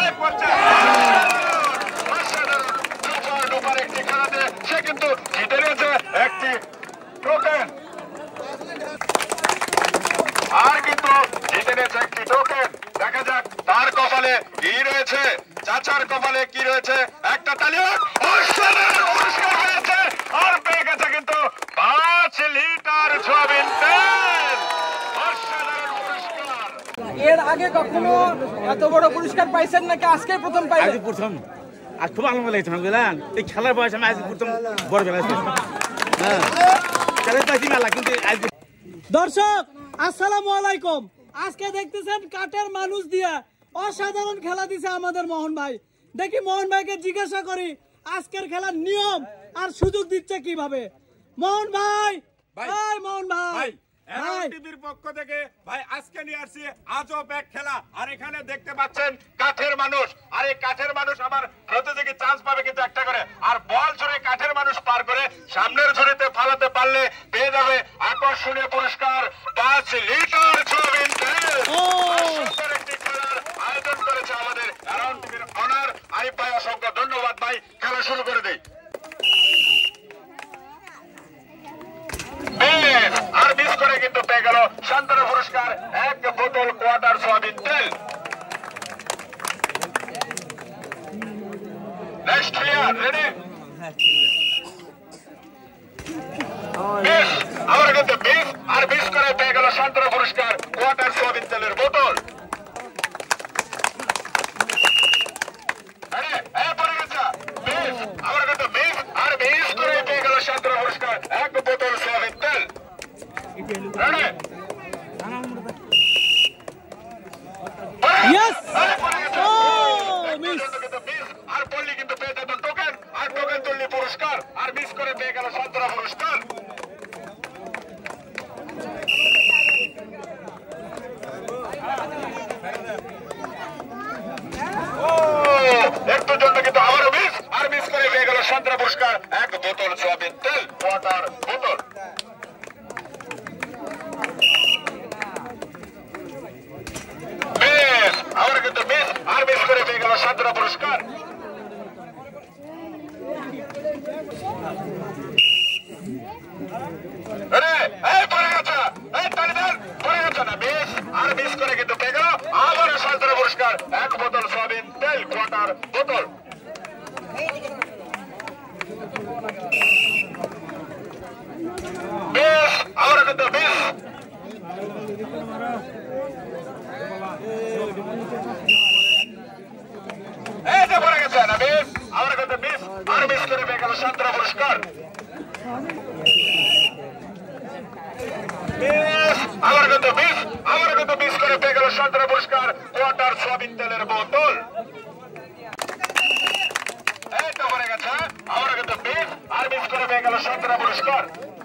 একটি খেলাতে সে কিন্তু জিতে নিয়েছে একটি টোকেন, আর কিন্তু জিতে নিয়েছে একটি টোকেন। দেখা যাক তার কপালে কি রয়েছে, চাচার কপালে কি রয়েছে। একটা তালি পুরস্কার পেয়েছে, আর পেয়ে গেছে কিন্তু 5 লিটার সয়াবিন তেল। অসাধারণ পুরস্কার। এর আগে কখনো এত বড় পুরস্কার পাইছেন নাকি আজকে প্রথম পাইলেন? প্রথম। আর খুব আনন্দ লাগছে বুঝলেন, এই খেলার বয়স আমি আজকে প্রথম বড় বেলা। দর্শক আসসালামু আলাইকুম। আজকে দেখতেছেন কাঠের মানুষ দিয়া অসাধারণ খেলা দিছে আমাদের মোহন ভাই। দেখি মোহন ভাইকে জিজ্ঞাসা করি আজকের খেলার নিয়ম আর সুযোগ দিচ্ছে কিভাবে। মোহন ভাই, মোহন ভাই টিভির পক্ষ থেকে ভাই আজকে নিয়ে আসছি আজব এক খেলা। আর এখানে দেখতে পাচ্ছেন কাঠের মানুষ, আর এই কাঠের মানুষ আমার প্রতিযোগী চান্স পাবে কিন্তু একটা করে। আর বল ছুড়ে কাঠের মানুষ পার করে সামনের ঝুড়িতে ফালাতে পারলে পেয়ে যাবে আকর্ষণীয় পুরস্কার 5 লিটার সয়াবিন তেল। একটি খেলার আয়োজন করেছে আমাদের অ্যারাউন্ড টিভির অনার আরিফ ভাই, অসংখ্য ধন্যবাদ ভাই। খেলা শুরু করে দেই। আর মিস করে কিন্তু পেয়ে গেল শান্তনু পুরস্কার 1 বোতল কোয়ার্টার সয়াবিন তেল। Next player ready. আমার কিন্তু মিস আর মিস করে পেয়ে গেল শান্তনু পুরস্কার কোয়ার্টার সয়াবিন তেলের বোতল। আমার কিন্তু মিস আর মিস করে পেয়ে গেল শান্তনু পুরস্কার 1 বোতল সয়াবিন তেল। আর পল্লী কিন্তু পেয়ে যেত টোকেন, আর টোকেন তুললি পুরস্কার, আর মিস করে পেয়ে গেল শান্তনু পুরস্কার। একটুর জন্য কিন্তু আবারও মিস আর মিস করে পেয়ে গেল শান্তনু পুরস্কার 1 বোতল সয়াবিন তেল কোয়ার্টার বোতল। আমরা কিন্তু মিস আর মিস করে পেয়ে গেল শান্তনু পুরস্কার। আর মিস করে কিন্তু পেয়ে গেল আবারও শান্তনু পুরস্কার 1 বোতল সয়াবিন তেল কোয়ার্টার বোতল। আমরা কিন্তু মিস পড়ে গেছে না মিস। আমরা কিন্তু মিস আর মিস করে পেয়ে গেল শান্তনু পুরস্কার। আমরা কিন্তু মিস করে পেয়ে গেল শান্তনু পুরস্কার কোয়ার্টার সয়াবিন তেলের বোতল। এইটা পড়ে গেছে। আমরা কিন্তু মিস আর মিস করে পেয়ে গেল শান্তনু পুরস্কার।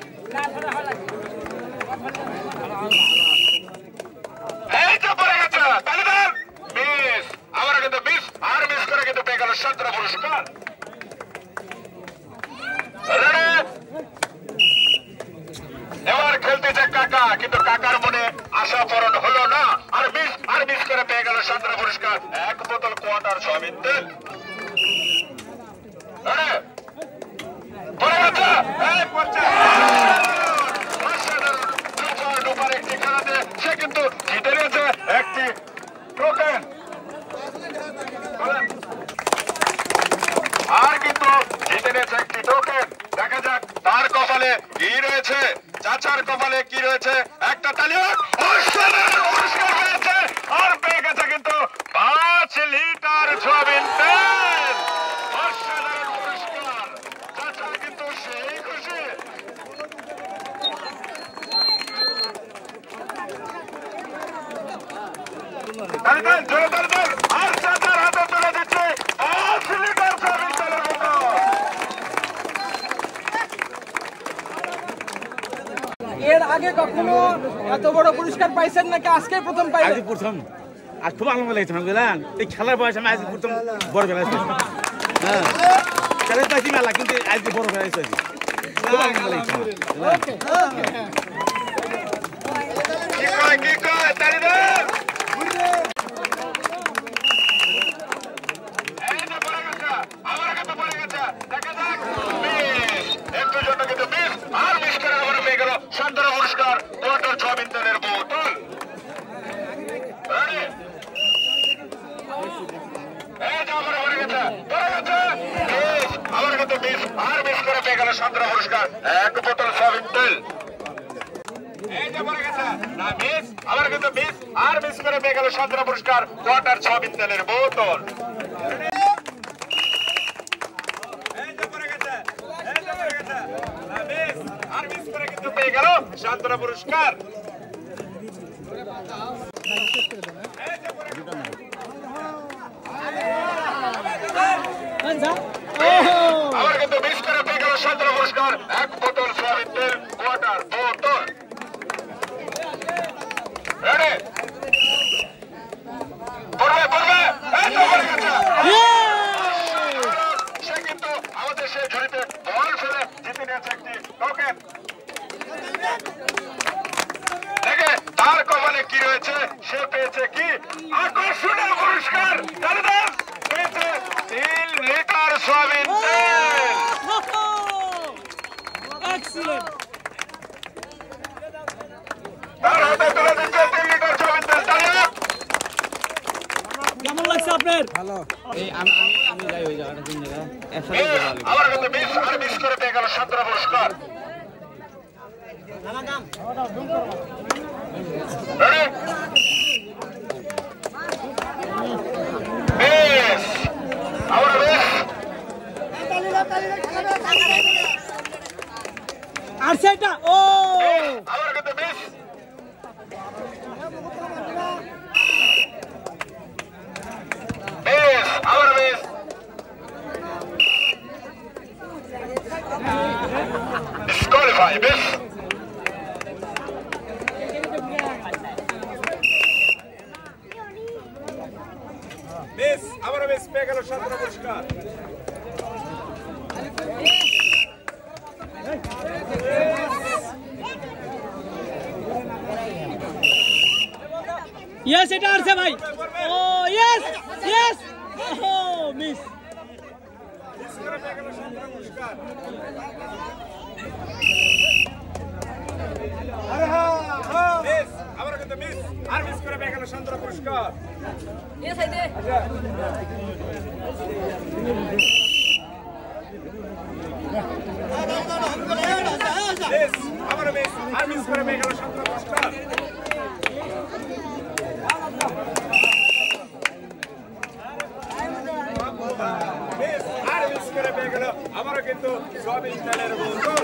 এইটা পড়ে গেছে। মিস। আমরা কিন্তু মিস আর মিস করে কিন্তু পেয়ে গেল শান্তনু পুরস্কার। এবার খেলতেছে কাকা, কিন্তু কাকার মনে আশা পূরণ হলো না। আর মিস করে পেয়ে গেল শান্তনু পুরস্কার 1 বোতল কোয়ার্টার সয়াবিন তেল। একটি খেলাতে সে কিন্তু জিতে নিয়েছে একটি টোকেন, আর কিন্তু জিতে নিয়েছে একটি টোকেন। দেখা যাক তার কপালে কি রয়েছে, চাচার কপালে কি রয়েছে। একটা তালি পুরস্কার পেয়েছে, আর পেয়ে গেছে কিন্তু 5 লিটার সয়াবিন তেল। অসাধারণ পুরস্কার। চাচা কিন্তু সেই খুশি। আর চাচার হাতে তুলে দিচ্ছে 5 লিটার সয়াবিন তেলের বোতল। এর আগে কখনো এত বড় পুরস্কার পাইছেন নাকি আজকে প্রথম পাইলেন? প্রথম। আর খুব আনন্দ লাগছে বুঝলেন, এই খেলার বয়স আমি আজকে প্রথম বড় বেলা। খেলার পাইছি মেলা, কিন্তু আজকে বড় বেলা খুব আনন্দ লাগছে। শান্তনা পুরস্কার 1 বোতল সয়াবিন তেল। এই যে পড়ে গেছে না মিস, আবার কিন্তু মিস, আর মিস করে পেয়ে গেল শান্তনা পুরস্কার কোয়ার্টার সয়াবিন তেলের বোতল। এই যে পড়ে গেছে, এই যে পড়ে গেছে না মিস, আর মিস করে কিন্তু পেয়ে গেল শান্তনা পুরস্কার। আবার কিন্তু মিস করে পেয়ে গেল শান্তনা পুরস্কার 1 বোতল সয়াবিন তেল কোয়ার্টার বোতল। রেডি পড়বে পড়বে, এই তো পড়ে গেছে। সে কিন্তু আমাদের সেই ঝুড়িতে বল ফেলে জিতে নিয়েছে একটি টোকেন। দেখে তার কপালে কি রয়েছে, সে পেয়েছে কি আকর্ষণীয় পুরস্কার। কালিদাস পেয়েছে 3 লিটার সয়াবিন তেল। তার হাতে তুলে দিচ্ছে 3 লিটার সয়াবিন তেল। তাহলে কেমন লাগছে আপনার? আমি যাই ওই জায়গাটা কোন জায়গা আবার কিন্তু মিস, আর মিস করে পেয়ে গেল শান্তনা পুরস্কার। রেডি মিস, আবার মিস, আর সেটা ও আবার কিন্তু মিস, মিস, আবার মিস, ডিসকোয়ালিফাই মিস। মিস, আবার মিস পেয়ে গেল শান্তনা পুরস্কার। ইয়েস, এটা আসছে ভাই। ও ইয়েস ইয়েস, ও মিস। মিস করে পেয়ে গেল শান্তনা পুরস্কার। মিস, আবার কিন্তু মিস, আর মিস করে পেয়ে গেল শান্তনা পুরস্কার। মিস, আবার মিস, আর মিস করে পেয়ে গেল শান্তনা পুরস্কার। মিস, আর মিস করে পেয়ে গেল আবারও কিন্তু সয়াবিন তেলের বোতল।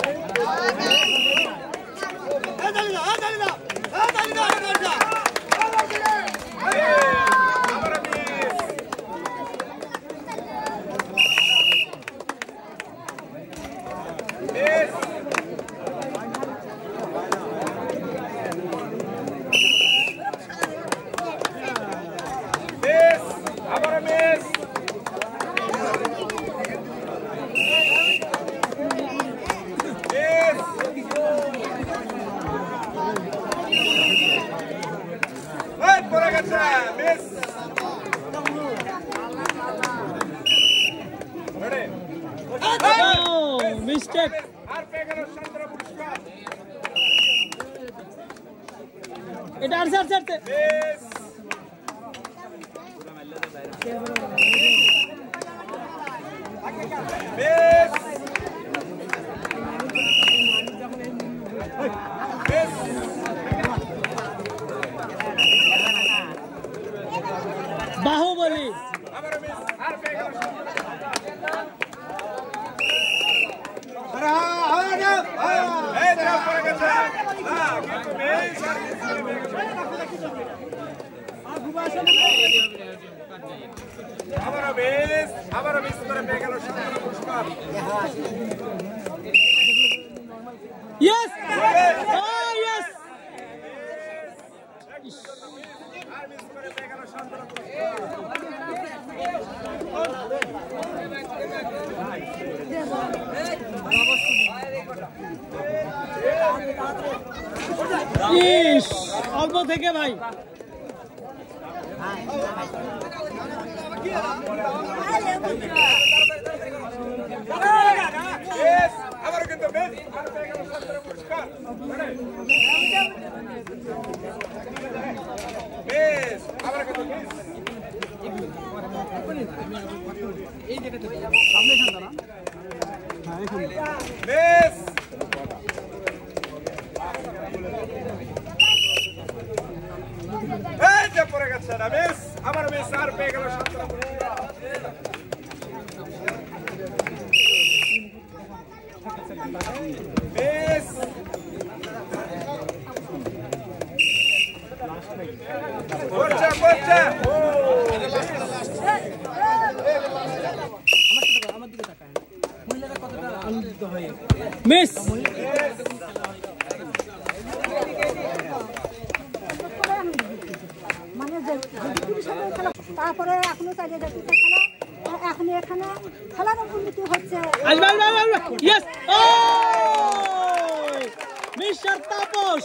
মিস্টেক। এটা আসছে আসছে আসছে। বাহুবলী। আবারও মিস করে পেয়ে গেল শান্তনা পুরস্কার। ইয়েস, ও ইয়েস। আর মিস করে পেয়ে গেল শান্তনা পুরস্কার। ইস, অল্প থেকে ভাই। আবার কিন্তু বেশ আর পেয়ে গেল শান্তনা পুরস্কার। বেশ আবার কিন্তু বেশ এই জায়গাতে সামনে শান্তনা। হ্যাঁ, না মিস আবার মিস আর পেয়ে গেল শান্তরা মিস করছে মিস মানে তারপরে এখনো চালিয়ে যাচ্ছে খেলা এখন এখানে খেলার উন্নতি হচ্ছে আসবে ইয়েস ও মিস্টার তাপস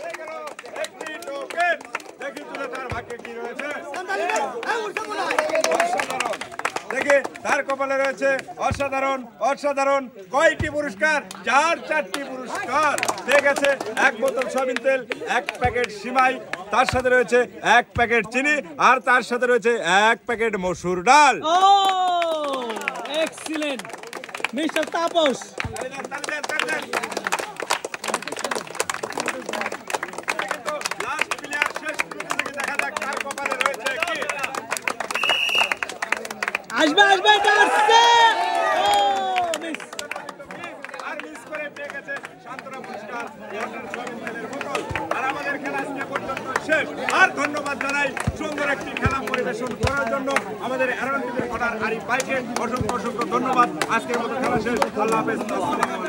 দেখি তুলে তার ভাগ্যে কি রয়েছে দেখি তার কপালে রয়েছে অসাধারণ অসাধারণ কয়টি পুরস্কার 4টি পুরস্কার পেয়ে গেছে 1 বোতল সয়াবিন তেল 1 প্যাকেট সিমাই তার সাথে রয়েছে 1 প্যাকেট চিনি আর তার সাথে রয়েছে 1 প্যাকেট মসুর ডাল ও excellent mister Tapas last player শেষ থেকে দেখা যাক তার কপালে রয়েছে কি আসবে ডার্সে ও মিস আর মিস করে পেয়ে গেছে শান্তরা পুরস্কার ওয়াটার সয়াবিন তেলের বোতল আর আমাদের খেলা আজকে পর্যন্ত শেষ আর ধন্যবাদ জানাই সুন্দর একটি খেলা পরিবেশন করার জন্য আমাদের অ্যারন টিভির অর্ডার আরিফ ভাইকে অসংখ্য ধন্যবাদ আজকের মতো খেলা শেষ আল্লাহ হাফেজ।